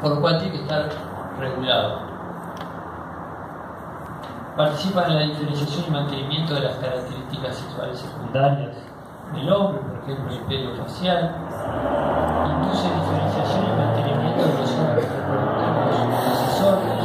por lo cual tiene que estar regulado. Participa en la diferenciación y mantenimiento de las características sexuales secundarias del hombre, por ejemplo, el pelo facial. Induce diferenciación y mantenimiento de los órganos reproductivos accesorios.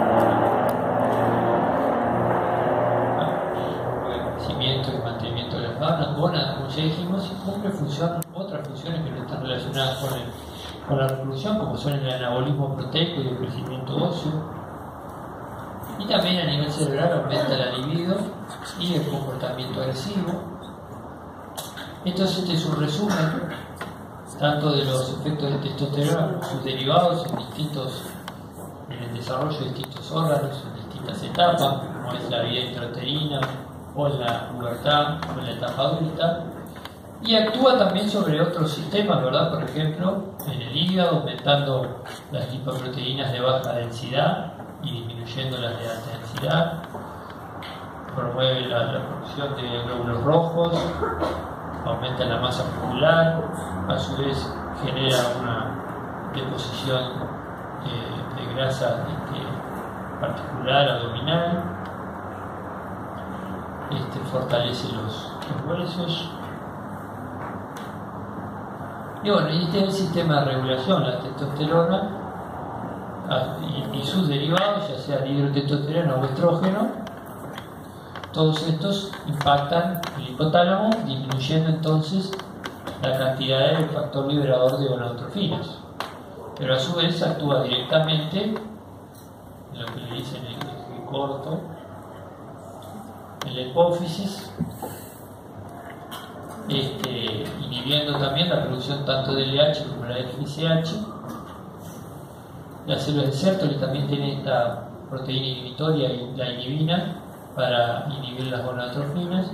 El crecimiento y mantenimiento de las gónadas, como ya dijimos, y cumple otras funciones que no están relacionadas con la reproducción, como son el anabolismo proteico y el crecimiento óseo. Y también a nivel cerebral aumenta la libido y el comportamiento agresivo. Entonces este es un resumen tanto de los efectos de testosterona, sus derivados en el desarrollo de distintos órganos, en distintas etapas, como es la vida intrauterina o en la pubertad o en la etapa adulta. Y actúa también sobre otros sistemas, ¿verdad? Por ejemplo, en el hígado, aumentando las lipoproteínas de baja densidad y disminuyendo las de alta densidad. Promueve la producción de glóbulos rojos, aumenta la masa muscular, a su vez genera una deposición de grasa particular abdominal, fortalece los huesos. Y bueno, y este es el sistema de regulación, la testosterona y sus derivados, ya sea dihidrotestosterona o estrógeno. Todos estos impactan el hipotálamo, disminuyendo entonces la cantidad del factor liberador de gonadotrofinas. Pero a su vez actúa directamente en lo que le dicen el eje corto, en la hipófisis, inhibiendo también la producción tanto del LH como la FSH. Las células de Sertoli también tienen esta proteína inhibitoria y la inhibina para inhibir las gonadotrofinas.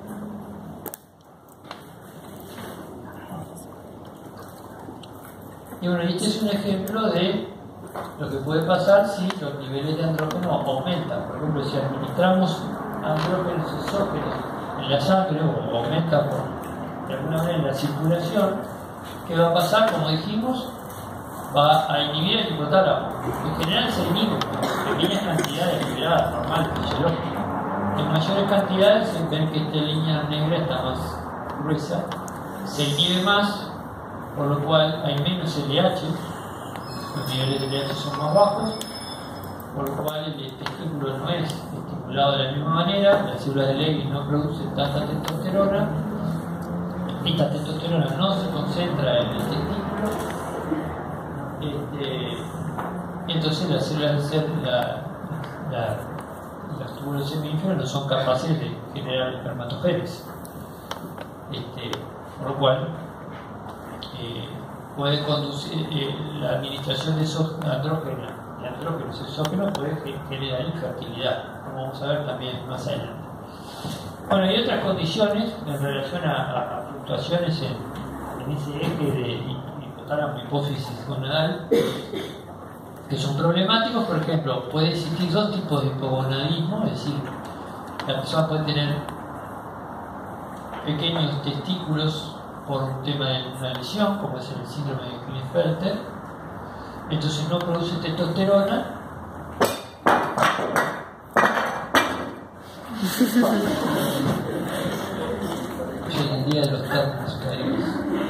Y bueno, este es un ejemplo de lo que puede pasar si los niveles de andrógeno aumentan. Por ejemplo, si administramos andrógenos exógenos en la sangre o aumenta de alguna manera en la circulación, ¿qué va a pasar? Como dijimos, va a inhibir el hipotálamo. En general se inhibe en pequeñas cantidades liberadas, normales, fisiológicas. En mayores cantidades, se ven que esta línea negra está más gruesa, se inhibe más, por lo cual hay menos LH, los niveles de LH son más bajos, por lo cual el testículo no es estimulado de la misma manera, las células de Levy no producen tanta testosterona, esta testosterona no se concentra en el testículo, entonces las células de los túbulos seminíferos no son capaces de generar espermatogénesis, por lo cual puede conducir la administración de esos andrógenos exógenos puede generar infertilidad, como vamos a ver también más adelante. Bueno, hay otras condiciones en relación a fluctuaciones en ese eje de hipotálamo hipófisis gonadal que son problemáticos. Por ejemplo, puede existir dos tipos de hipogonadismo, es decir, la persona puede tener pequeños testículos por un tema de una lesión, como es el síndrome de Klinefelter, entonces no produce testosterona. Hoy en día de los términos caídos.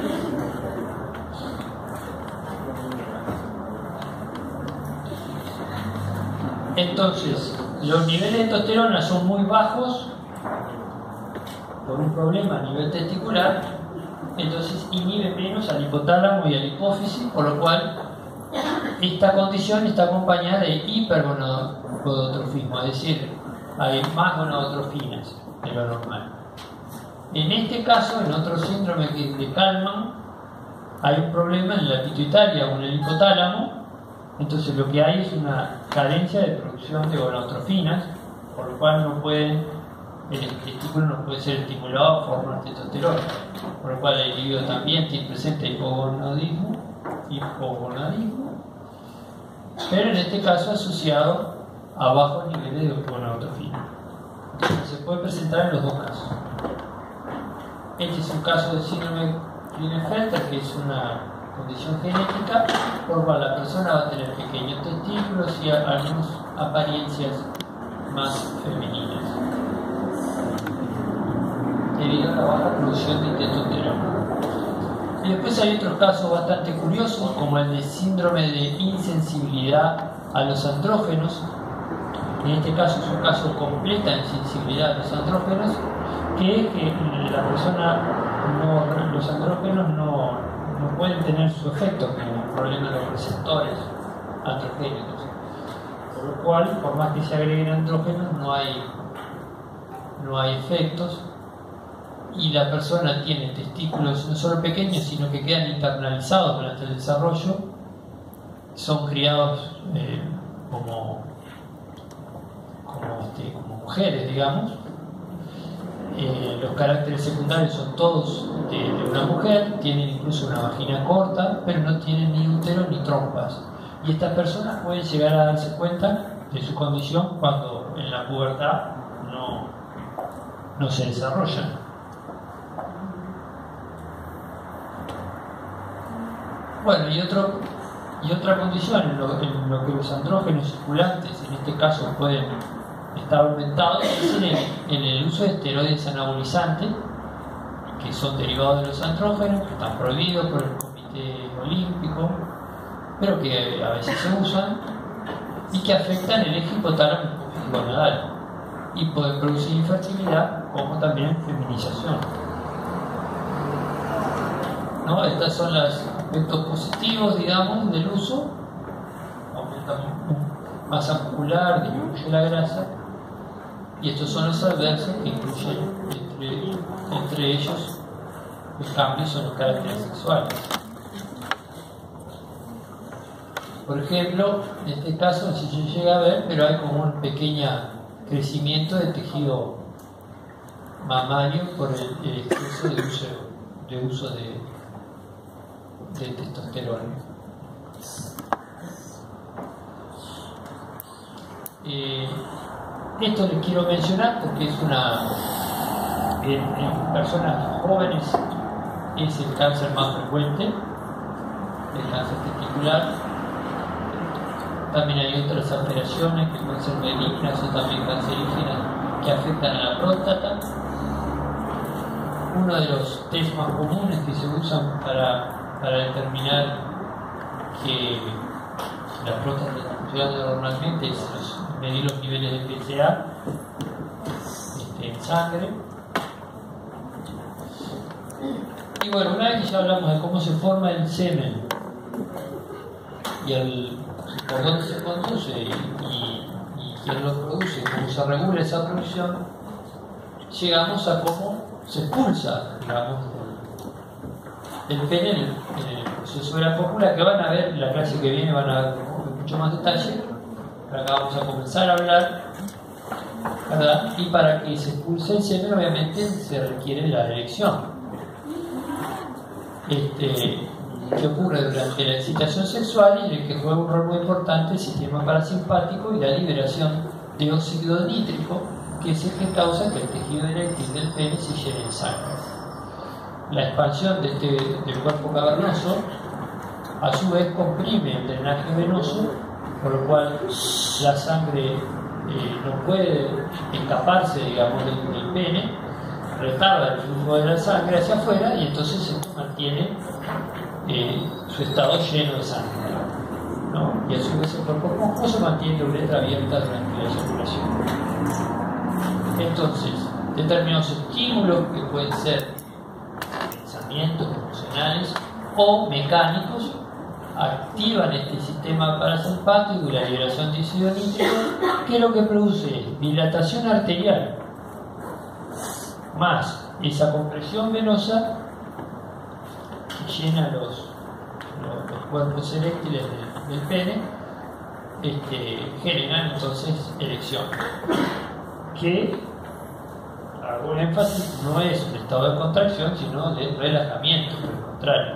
Entonces, los niveles de testosterona son muy bajos por un problema a nivel testicular, entonces inhibe menos al hipotálamo y al hipófisis, por lo cual esta condición está acompañada de hipergonadotrofismo, es decir, hay más gonadotrofinas de lo normal. En este caso, en otro síndrome de Kallmann, hay un problema en la pituitaria o en el hipotálamo, entonces lo que hay es una carencia de producción de gonadotrofinas, por lo cual el testículo no puede ser estimulado a formar testosterona, por lo cual el individuo también tiene presente hipogonadismo, pero en este caso asociado a bajos niveles de gonadotrofina. Entonces se puede presentar en los dos casos. Este es un caso de síndrome de Klinefelter, que es una condición genética por la persona va a tener pequeños testículos y algunas apariencias más femeninas, debido a la baja producción de testosterona. Y después hay otros casos bastante curiosos, como el de síndrome de insensibilidad a los andrógenos. En este caso es un caso de completa insensibilidad a los andrógenos, que es que la persona, los andrógenos no pueden tener su efecto, como un problema de los receptores androgénicos. Por lo cual, por más que se agreguen andrógenos, no hay efectos. Y la persona tiene testículos no solo pequeños, sino que quedan internalizados durante el desarrollo, son criados como mujeres, digamos. Los caracteres secundarios son todos de una mujer, tienen incluso una vagina corta, pero no tienen ni útero ni trompas. Y estas personas pueden llegar a darse cuenta de su condición cuando en la pubertad no se desarrollan. Bueno, y otra condición en lo que los andrógenos circulantes, en este caso, pueden estar aumentados, es en el uso de esteroides anabolizantes, que son derivados de los andrógenos, que están prohibidos por el Comité Olímpico, pero que a veces se usan y que afectan el eje hipotálamo gonadal y pueden producir infertilidad como también feminización. ¿No? Estos son los aspectos positivos, digamos, del uso: aumenta masa muscular, disminuye la grasa, y estos son los adversos que incluyen entre ellos los cambios en los caracteres sexuales. Por ejemplo, en este caso, no sé si se llega a ver, pero hay como un pequeño crecimiento de tejido mamario por el exceso de uso de testosterona. Esto les quiero mencionar porque es en personas jóvenes es el cáncer más frecuente, el cáncer testicular. También hay otras alteraciones que pueden ser benignas o también cancerígenas que afectan a la próstata. Uno de los test más comunes que se usan para determinar que la próstata está funcionando normalmente es medir los niveles de PSA en sangre. Y bueno, una vez que ya hablamos de cómo se forma el semen y por dónde se conduce y quién lo produce, cómo se regula esa producción, llegamos a cómo se expulsa, digamos, el pene en el proceso de la cópula, que van a ver en la clase que viene, van a ver con mucho más detalle. Pero acá vamos a comenzar a hablar, ¿verdad? Y para que se expulse el semen, obviamente se requiere la erección. Que ocurre durante la excitación sexual y en el que juega un rol muy importante el sistema parasimpático y la liberación de óxido nítrico, que es el que causa que el tejido eréctil del pene se llene de sangre. La expansión del cuerpo cavernoso a su vez comprime el drenaje venoso, por lo cual la sangre no puede escaparse, digamos, del pene, retarda el flujo de la sangre hacia afuera y entonces se mantiene su estado lleno de sangre, ¿no? Y a su vez el cuerpo esponjoso mantiene la uretra abierta durante la eyaculación. Entonces, determinados estímulos que pueden ser pensamientos emocionales o mecánicos activan este sistema parasimpático y la liberación de óxido nítrico, que lo que produce es dilatación arterial más esa compresión venosa que llena los cuerpos eréctiles del pene, generan entonces erección, que, hago el énfasis, no es un estado de contracción, sino de relajamiento, por el contrario.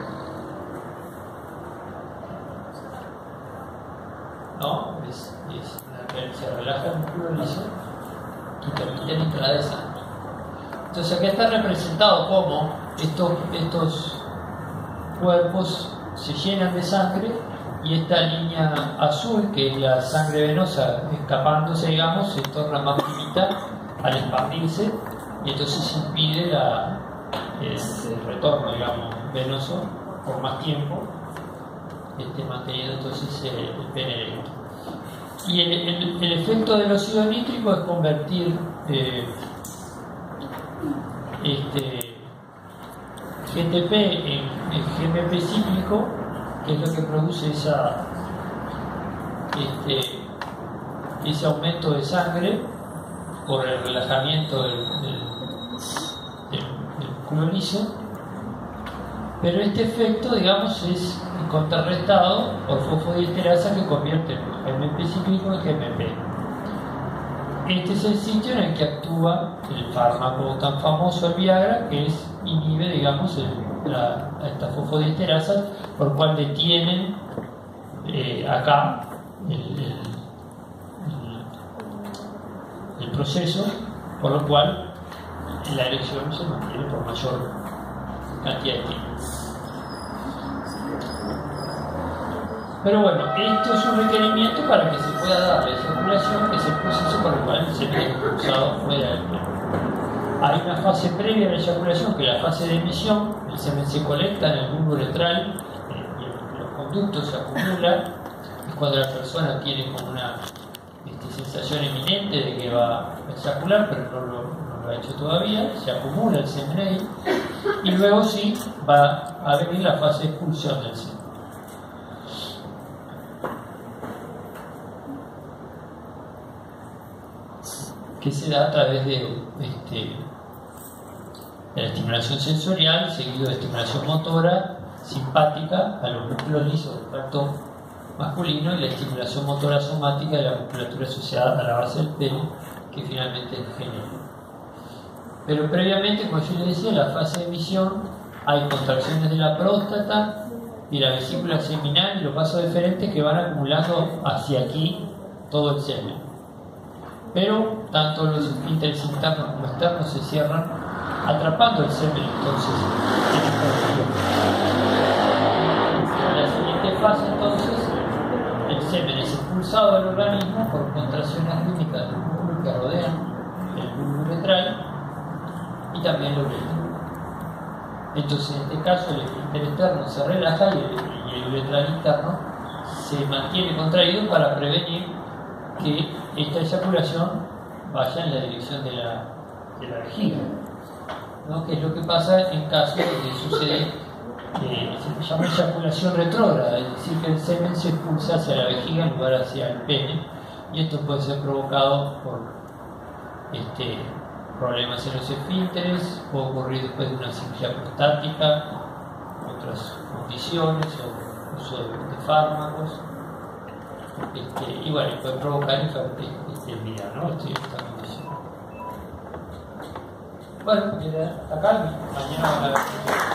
¿No? Se relaja el músculo liso y permite la entrada de sangre. Entonces acá está representado cómo estos cuerpos se llenan de sangre y esta línea azul, que es la sangre venosa escapándose, digamos, se torna más finita al expandirse y entonces impide el retorno, digamos, venoso por más tiempo, manteniendo entonces el pene erecto. Y el efecto del óxido nítrico es convertir GTP en GMP cíclico, que es lo que produce ese aumento de sangre por el relajamiento del músculo liso, pero este efecto, digamos, es contrarrestado por fosfodiesterasa que convierte el GMP cíclico en GMP. Este es el sitio en el que actúa el fármaco tan famoso, el Viagra, que inhibe, digamos, estas fosfodiesterasas, por cual detienen acá el proceso, por lo cual la erección se mantiene por mayor cantidad de tiempo. Pero bueno, esto es un requerimiento para que se pueda dar la eyaculación, que es el proceso por el cual el semen es expulsado fuera del cuerpo. Hay una fase previa a la eyaculación, que es la fase de emisión. El semen se colecta en el bulbo uretral y los conductos se acumulan. Es cuando la persona tiene como una sensación eminente de que va a eyacular, pero no lo ha hecho todavía. Se acumula el semen ahí y luego sí va a venir la fase de expulsión del semen, que se da a través de la estimulación sensorial, seguido de estimulación motora simpática a los músculos lisos del tracto masculino y la estimulación motora somática de la musculatura asociada a la base del pene, que finalmente es el género. Pero previamente, como yo les decía, en la fase de emisión hay contracciones de la próstata y la vesícula seminal y los vasos deferentes que van acumulando hacia aquí todo el semen. Pero tanto los esfínteres internos como externos se cierran, atrapando el semen entonces en esta región. En la siguiente fase entonces el semen es expulsado del organismo por contracciones rítmicas de los músculos que rodean el bulbo uretral y también lo uretral. Entonces en este caso el esfínter externo se relaja y el uretral interno se mantiene contraído para prevenir que esta eyaculación vaya en la dirección de la vejiga, ¿no? Que es lo que pasa en caso de que sucede, se llama eyaculación retrógrada, es decir, que el semen se expulsa hacia la vejiga en lugar hacia el pene, y esto puede ser provocado por problemas en los esfínteres, puede ocurrir después de una cirugía prostática, otras condiciones o uso de fármacos. Y bueno, puede provocar infertilidad, ¿no? Esta condición. Bueno, acá mañana